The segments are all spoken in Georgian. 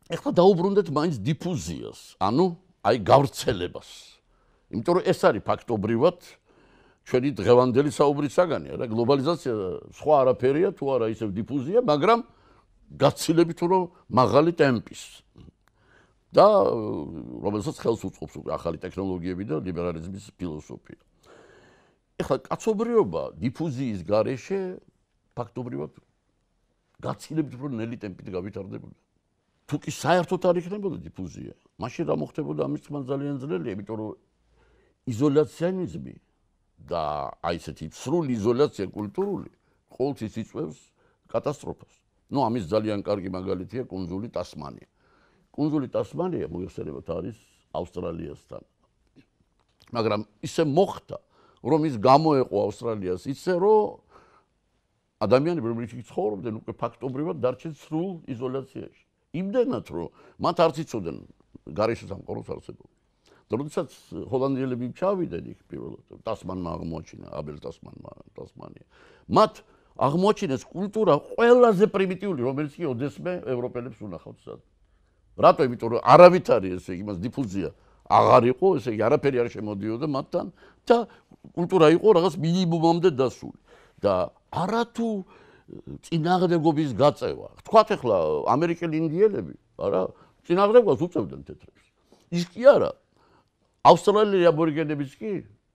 ეხლა დაუბრუნდეთ მაინც დიფუზიას, ანუ აი გავრცელებას. იმიტომ რომ ეს არის ფაქტობრივად ჩვენი დღევანდელი საუბრის საგანია რა, გლობალიზაცია სხვა არაფერია თუ არა ისევ დიფუზია, მაგრამ გაცილებით რომ მაღალი ტემპის. და რომელსაც ხელს უწყობს უკვე ახალი ტექნოლოგიები და ლიბერალიზმის ფილოსოფია. ეხლა კაცობრიობა დიფუზიის გარეშე ფაქტობრივად გაცილებით უფრო ნელი ტემპით გავითარდებოდა. თუ კი საერთოდ არ იქნებოდა დიფუზია, მაშინ რა მოხდებოდა ამის თქმა ძალიან ძნელია, იმიტომ რომ იზოლაციონიზმი და აი ესეთი სრული იზოლაცია კულტურული ყოველთვის იწვევს კატასტროფას. ნუ ამის ძალიან კარგი მაგალითია კუნძული ტასმანია. კუნძული ტასმანია მოიხსენებათ არის ავსტრალიასთან. მაგრამ ისე მოხდა, რომ ის გამოეყო ავსტრალიას ისე, რომ ადამიანები, რომლებიც იქ ცხოვრობდნენ, უკვე ფაქტობრივად დარჩენ სრულ იზოლაციაში. იმდენად, რომ მათ არც იცოდნენ გარეშე სამყაროს არსებობა. და როდესაც ჰოლანდიელები ჩავიდნენ იქ პირველად, ტასმანმა აღმოაჩინა, აბელ ტასმანია. მათ აღმოაჩინეს კულტურა ყველაზე პრიმიტიული, რომელიც კი ოდესმე ევროპელებს უნახავთ სად. რატო? იმიტომ რომ არავითარი ესე იმას დიფუზია აღარ იყო, ესე იგი არაფერი არ შემოდიოდა მათთან და კულტურა იყო რაღაც მინიმუმამდე დასული. და არათუ წინააღმდეგობის გაწევა. თქვათ ახლა ამერიკელი ინდიელები, არა, წინააღმდეგობას უწევდნენ თეთრებს. ის კი არა. ავსტრალიელი აბორიგენებიც კი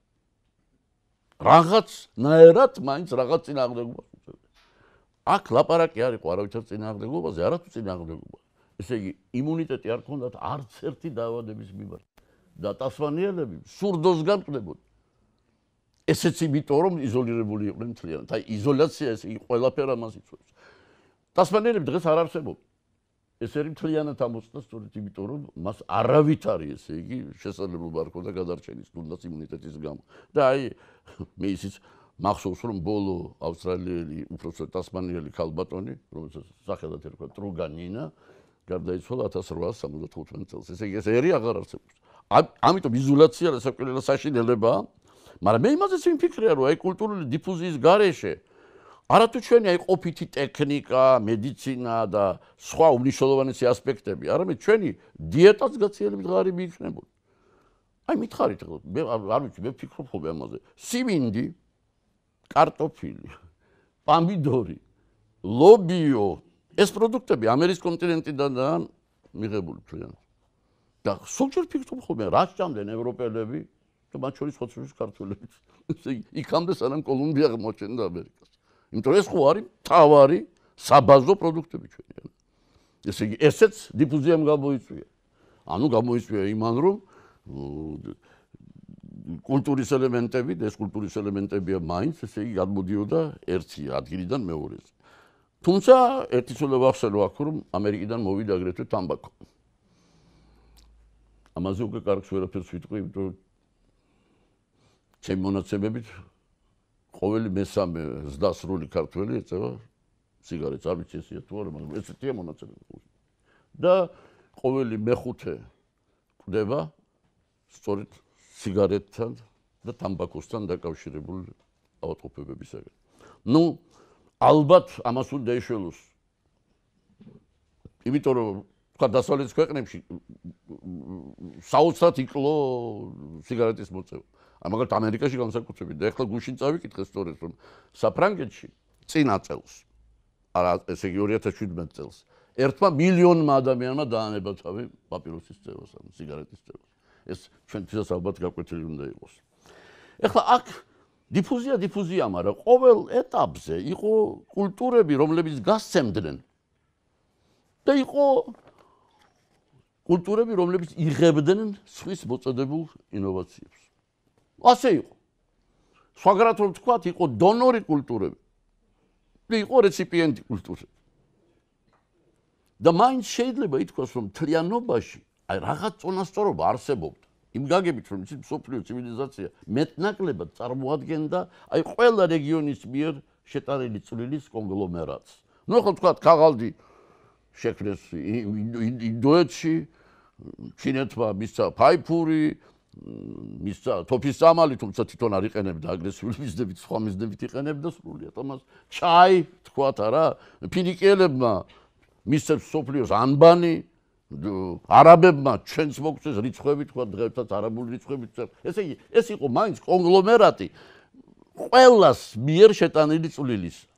რაღაცნაირად მაინც რაღაც წინააღმდეგობას უწევდნენ. აქ ლაპარაკი არ იყო არავითარ წინააღმდეგობაზე, არათუ წინააღმდეგობა. ესე იგი, იმუნიტეტი არ ქონდათ არც ერთი დაავადების მიმართ. და ტასმანიელები სურდოს განკდებოდნენ. ესეც იმიტომ, რომ იზოლირებული იყვნენ მთლიანად. აი, იზოლაცია ესე იგი ყველაფერ ამას იწვევს. ტასმანიელები დღეს არ არსებობენ. ეს არის მთლიანად ამოწმდა სწორედ იმიტომ, რომ მას არავითარი ესე იგი შესაძლებლობა არ ჰქონდა გადარჩენის, თუნდაც იმუნიტეტის გამო. და აი, მე ისიც მახსოვს, რომ ბოლო ავსტრალიელი, უпроსტოდ ტასმანიელი ქალბატონი, რომელსაც სახელად ერქვა ტრუგანინა, გარდაიცვალა 1875 წელს. ესე იგი, ეს ერი აღარ არსებობს. ამიტომ იზოლაცია რასაკვირველია საშინელებაა, მაგრამ მე იმაზეც ვიმფიქრია, რომ აი კულტურული დიფუზიის გარეშე არათუ ჩვენი აი ყოფითი ტექნიკა, მედიცინა და სხვა უმნიშვნელოვანესი ასპექტები, არამედ ჩვენი დიეტაც გაცილებით ღარიბი იქნებოდა. აი მითხარით, მე არ ვიცი, მე ვფიქრობ ხოლმე ამაზე. სიმინდი, კარტოფილი, პამიდორი, ლობიო, ეს პროდუქტები ამერიკის კონტინენტიდანაა მიღებული მთლიანად. და სულჯერ ვფიქრობ ხოლმე, რა სჭამდნენ ევროპელები და მათ შორის ხოცვის ქართველებიც. იქამდე სანამ კოლუმბია აღმოჩნდა ამერიკას. იმიტომ რომ ეს ხო არის მთავარი საბაზო პროდუქტები ჩვენი. ესე იგი, ესეც დიფუზიამ გამოიწვია. ანუ გამოიწვია იმან, რომ კულტურის ელემენტები და ეს კულტურის ელემენტებია მაინც, ესე იგი, გადმოდიოდა ერთი ადგილიდან მეორეზე. თუმცა, ერთი ცოტა ვახსენო აქ, რომ ამერიკიდან მოვიდა აგრეთვე თამბაქო. ამაზე უკვე კარგს ვერაფერს ვიტყვი, იმიტომ რომ ჩემი მონაცემებით ყოველი მესამე ზდასრული ქართველი ეწევა სიგარეტს, არ ვიცი ესეა თუ არა, მაგრამ ესეთია მონაცემები. და ყოველი მეხუთე კვდება სწორედ სიგარეტთან და თამბაქოსთან დაკავშირებული ავადმყოფობებისაგან. ნუ ალბათ ამას უნდა ეშველოს. იმიტომ რომ თქვა დასავლეთის ქვეყნებში საოცრად იკლო სიგარეტის მოწევა. მაგალითად ამერიკაში განსაკუთრებით და ეხლა გუშინ წავიკითხე სწორედ რომ საფრანგეთში წინა წელს არა ესე იგი 2017 წელს 1 მილიონმა ადამიანმა დაანება თავი პაპიროსის წევას ან სიგარეტის წევას. ეს ჩვენთვისაც ალბათ გაკვეთილი უნდა იყოს. ეხლა აქ დიფუზია, მაგრამ ყოველ ეტაპზე იყო კულტურები, რომლებიც გასცემდნენ და იყო კულტურები, რომლებიც იღებდნენ სხვის მოწოდებულ ინოვაციებს. ასე იყო. სხვაგრად რომ ვთქვათ, იყო დონორი კულტურები და იყო რეციპიენტი კულტურები. და მაინც შეიძლება ითქვას, რომ მთლიანობაში აი რაღაც წონასწორობა არსებობდა. იმ გაგებით, რომ იცით მსოფლიო ცივილიზაცია მეტნაკლებად წარმოადგენდა აი ყველა რეგიონის მიერ შეტანილი წვლილის კონგლომერატს. ნუ ხო ვთქვათ, ქაღალდი შექმნეს ინდოეთში, ჩინეთმა მისცა ფაიფური, მისცა თოფის წამალი, თუმცა თვითონ არ იყენებდა აგრესიული მიზნებით, სხვა მიზნებით იყენებდა სრულიად ამას. ჩაი, თქვათ არა, ფინიკიელებმა მისცეს სოფლიოს ანბანი, არაბებმა ჩვენს მოგწეს რიცხვები თქვა დღესაც არაბული რიცხვები წერს. ესე იგი ეს იყო მაინც კონგლომერატი ყველას მიერ შეტანილი წვლილის.